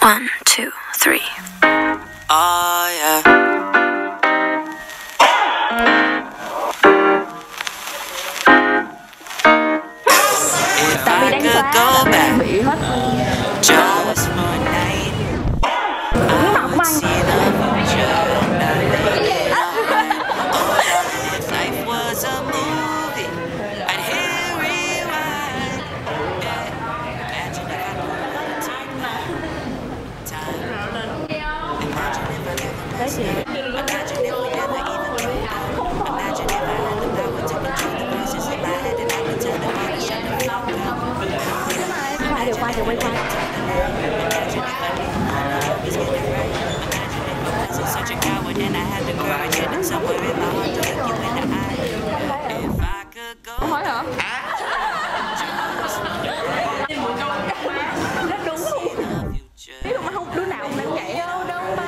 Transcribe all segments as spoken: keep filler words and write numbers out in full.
One, two, three. Oh yeah. If I could go back just one night, I would see the future and I make it alright. Oh darling, if life was a movie, I'd hit rewind. Yeah. Imagine if I could turn back time. Imagine if I never messed up. Imagine if we never even dreamed up. Imagine if I had the power to control the voices in my head and I would tell them all to shut the fuck up. Quay được, quay được, quay quay. Imagine if I didn't always get it right. Imagine if I wasn't such a coward and I had the courage hidden somewhere in my heart to look you in the eye. If I could go Hỏi hả? Rất đúng luôn. Biết mà không đứa nào cũng đang vậy đâu đâu mà.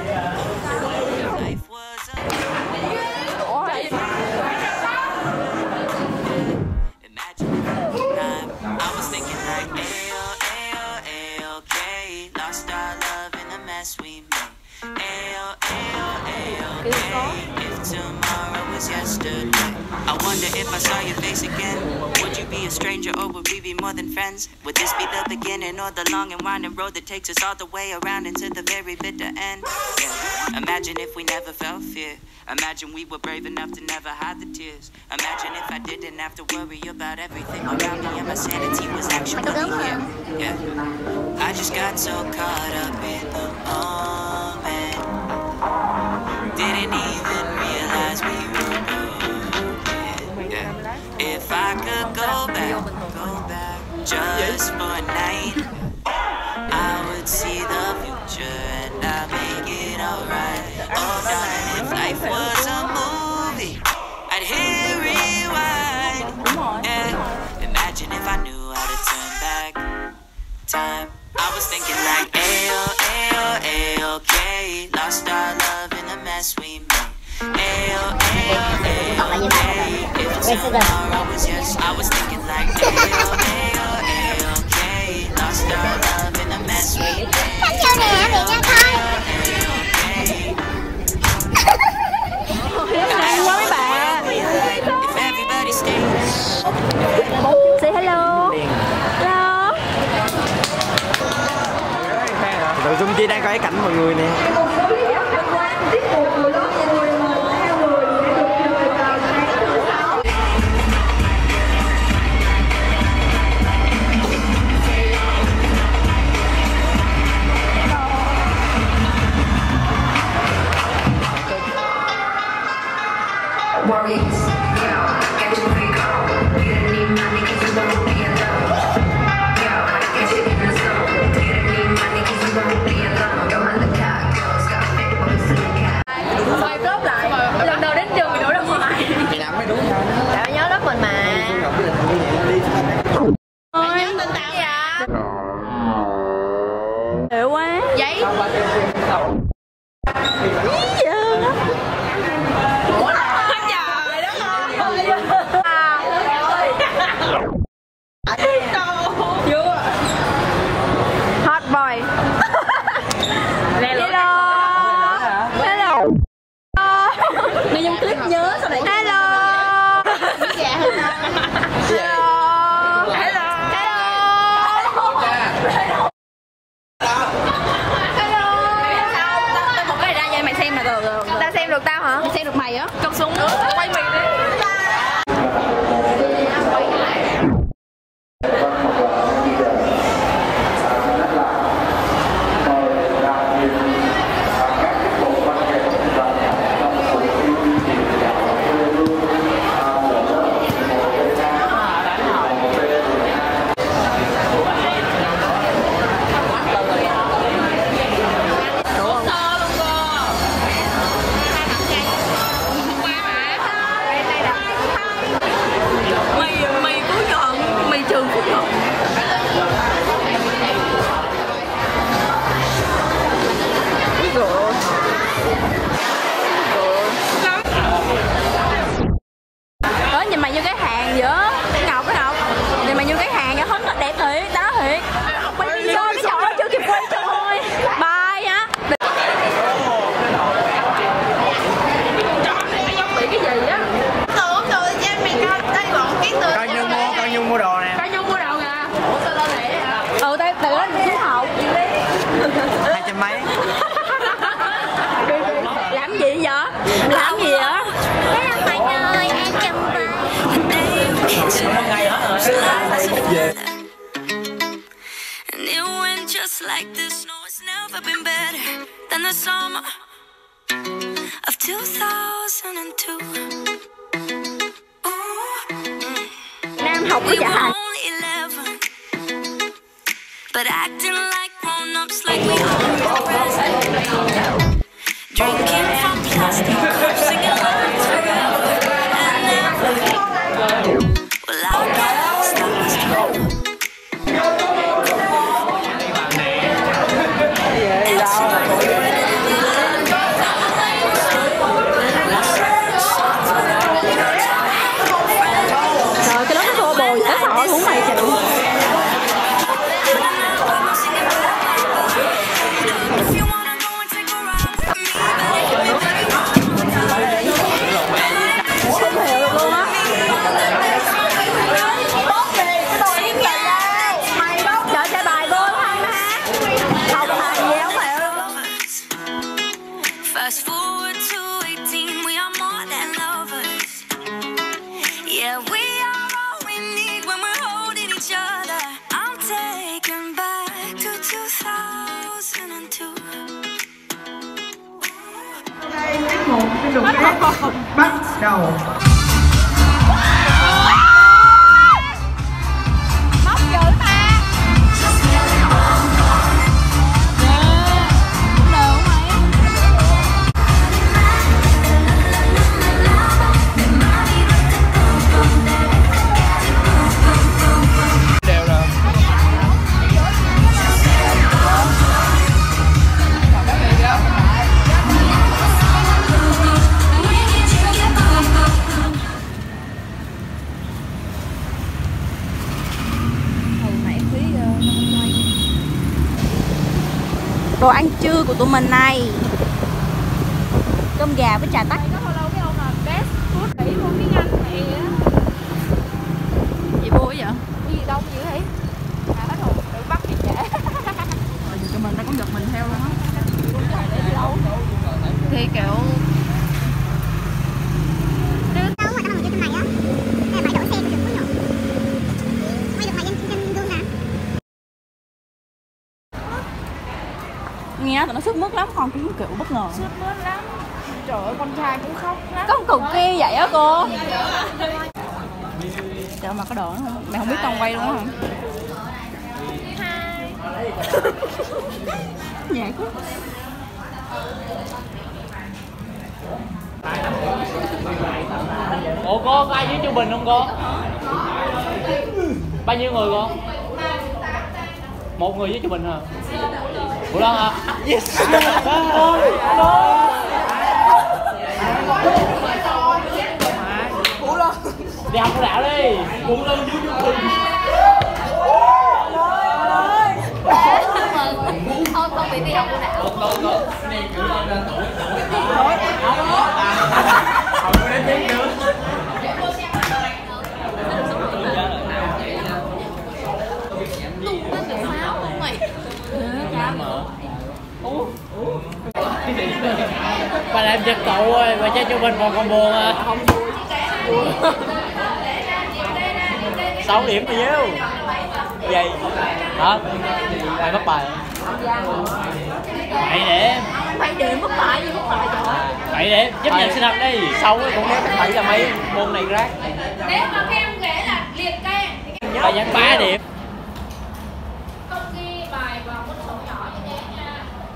I was thinking like, ayo, ayo, ayo, okay. Lost our love in the mess we made. Ayo, ayo, ayo, okay. If tomorrow was yesterday, I wonder if I saw your face again, would you be a stranger or would we be more than friends? Would this be the beginning or the long and winding road that takes us all the way around into the very bitter end? Yeah. Imagine if we never felt fear. Imagine we were brave enough to never hide the tears. Imagine if I didn't have to worry about everything around me and my sanity was actually here. Yeah. I just got so caught up in the moment, didn't even realize we were moving. Yeah. If I could go back, go back just for a night, I would see the future and I'd make it alright. Oh darling, if life was a movie, I'd hit rewind. Yeah. Imagine if I knew how to turn back time. I was thinking like, ayo, ayo, ayo, okay. Lost our love in the mess we made. Ayo, ayo, ayo, okay. If tomorrow was yes, I was thinking like, ayo, ayo, ayo, okay. Lost our love in the mess we made. Ayo, ayo, ayo, okay. Hay quá mấy bạn. If everybody stays. Say hello. Hello. Nội dung chi đang coi cái cảnh mọi người nè. Worries, yo, get your freak on. You don't need money cause you won't be alone. Yo, I get you in the zone. You don't need money cause you won't be alone. Go on the cat, girls got big boys in the cat. Quay vlog lại. Lần đầu đến trường thì đổ ra ngoài. Thì làm mới đúng. Tao nhớ lớp mình mà. Ôi, nhớ tên tao vậy? Hiểu quá. Giấy. Hot boy. Hello. Hello. Đi trong clip nhớ sau này. Hello. Hello. Hello. Hello. Hello. Một cái ra cho mày xem là được rồi. Tao xem được tao hả? Mày xem được mày á? Cầm súng quay mày đi. No, it's never been better than the summer of two thousand two. Nam học với dạ. But acting like grown-ups, like we are present. Drinking from plastic cups, singing love forever and never. Well, I guess that was true. Trời, cái đó nó thua bồi, nó sợ cũng mày chịu. Fast forward to eighteen, we are more than lovers. Yeah, we are all we need when we're holding each other. I'm taken back to two thousand two. Hai tiết mục xin được phép bắt đầu. Móc dữ ta. Đồ ăn trưa của tụi mình này, cơm gà với trà tắc. Gì vui vậy? Cái gì đông dữ vậy? À, nó thùng tự bắt thì trễ. Rồi tụi mình nó cũng giật mình theo luôn á. Thì kiểu nghe tụi nó sức mướt lắm, con cũng kiểu bất ngờ. Sức mướt lắm. Trời ơi, con trai cũng khóc lắm. Có con cừu kia vậy á cô. Trời mà có đồ nữa không? Mày không biết con quay luôn á hả? Nhạc quá. Ủa cô, có ai dưới Trung Bình không cô? Bao nhiêu người cô? Một người với Trung Bình hả? Ủa Loan hả? Yes! Ủa Loan! Đi học của đạo đi! Ủa Loan dưới Trung Bình! Thôi con bị đi học của đạo. Con, con, con. Này cứ lên lên tuổi. Học của đến tiếng nữa. Bà làm giật cậu ơi, bà chơi cho mình còn còn buồn à. Không vui. Sáu điểm bao nhiêu? Gì? Hả? Ai mất bài? Bảy điểm. Bảy điểm mất bài gì mất bài trời. Bảy điểm, chấp nhận sinh học đi. Sau cũng nếu các thầy là mấy môn này rác. Nếu mà các em ghé là liệt kê. Bà nhận ba điểm. Không ghi bài vào cuốn sổ nhỏ như thế nha.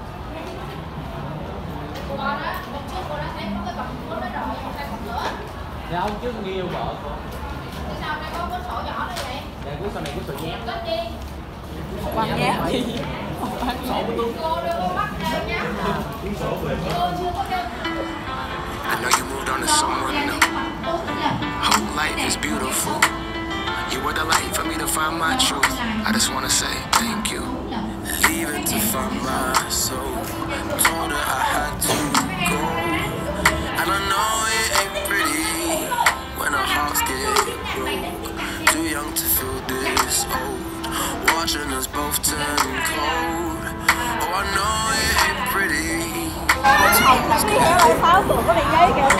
Cô đó, hôm trước cô đã thấy có cái bằng cuốn đó rồi, hôm nay còn nữa. Dạ ông trước ghi yêu vợ cô. Thế sao hôm nay có cuốn sổ nhỏ đó vậy? Dạ cuốn sổ này cuốn sổ nháp. Cất đi. Quan nháp gì? Sổ của tôi. Cô đưa cô bắt đeo nháp hả? Cô chưa có đeo. I know you moved on to someone new. Hope life is beautiful. You were the light for me to find my truth. I just wanna say thank you. Leaving to find my soul. Told her I had to go. And I know it ain't pretty when our hearts get broke. Too young to feel this old. Watching us both turn cold. Oh, I know it ain't pretty. Học là cái pháo của có bị giấy kìa.